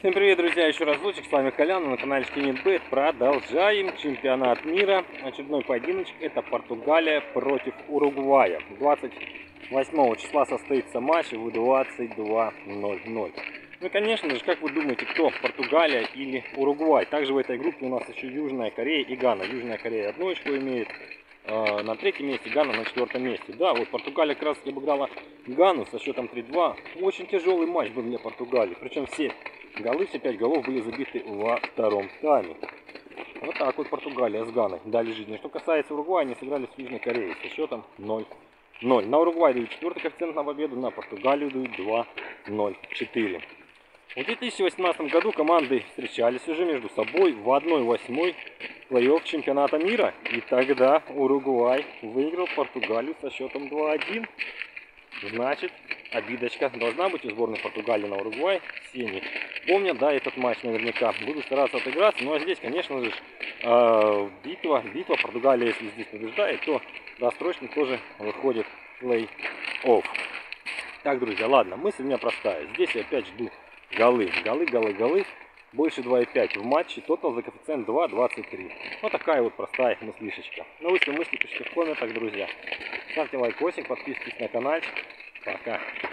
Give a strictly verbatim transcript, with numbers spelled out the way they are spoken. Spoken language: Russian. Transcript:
Всем привет, друзья, еще разочек, с вами Колян, на канале Штинитбет. Продолжаем чемпионат мира. Очередной поединочек, это Португалия против Уругвая. двадцать восьмого числа состоится матч в двадцать два ноль ноль. Ну и конечно же, как вы думаете, кто, Португалия или Уругвай? Также в этой группе у нас еще Южная Корея и Гана. Южная Корея одну очко имеет, э, на третьем месте, Гана на четвертом месте. Да, вот Португалия как раз обыграла Гану со счетом три-два. Очень тяжелый матч был для Португалии, причем все голы, все пять голов были забиты во втором тайме. Вот так вот Португалия с Ганой дали жизни. Что касается Уругвая, они сыграли с Южной Кореей со счетом ноль ноль. На Уругвай дают четвертый коэффициент на победу, на Португалию дают два ноль четыре. В две тысячи восемнадцатом году команды встречались уже между собой в одной восьмой плей-офф чемпионата мира. И тогда Уругвай выиграл Португалию со счетом два один. Значит, обидочка должна быть у сборной Португалии на Уругвай. Все они помнят, да, этот матч наверняка. Буду стараться отыграться. Ну а здесь, конечно же, э, битва. Битва Португалия, если здесь побеждает, то досрочно тоже выходит плей-офф. Так, друзья, ладно, мысль у меня простая. Здесь я опять жду голы. Голы, голы, голы. Больше два и пять в матче. Тотал за коэффициент два двадцать три. Вот такая вот простая мыслишечка. Ну, если мысли, пишите в комментах, друзья. Ставьте лайкосик, подписывайтесь на канал. Пока.